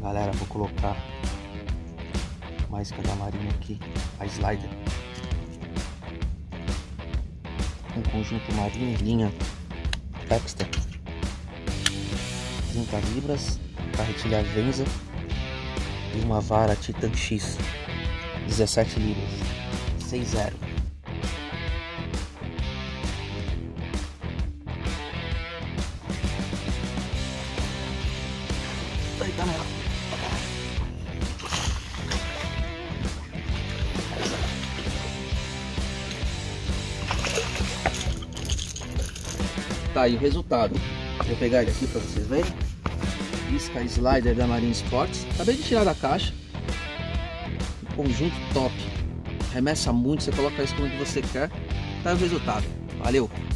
Galera, vou colocar mais cada Marine aqui, a Slider. Um conjunto Marine linha Extra, 30 libras, carretilha Venza e uma vara Titan X, 17 libras, 6.0. Aí, galera. Tá aí o resultado. Vou pegar ele aqui para vocês verem. Isca Slider da Marine Sports. Acabei de tirar da caixa. Um conjunto top. Remessa muito, você coloca isso quando você quer. Tá aí o resultado. Valeu!